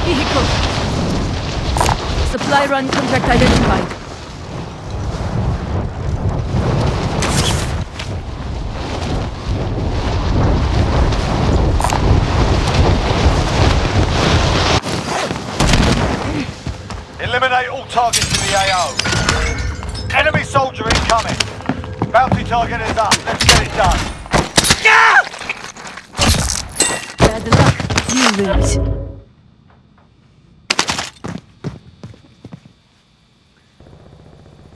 vehicle. Supply run contract identified. Eliminate all targets in the AO. Enemy soldier incoming. Bounty target is up. Let's get it done.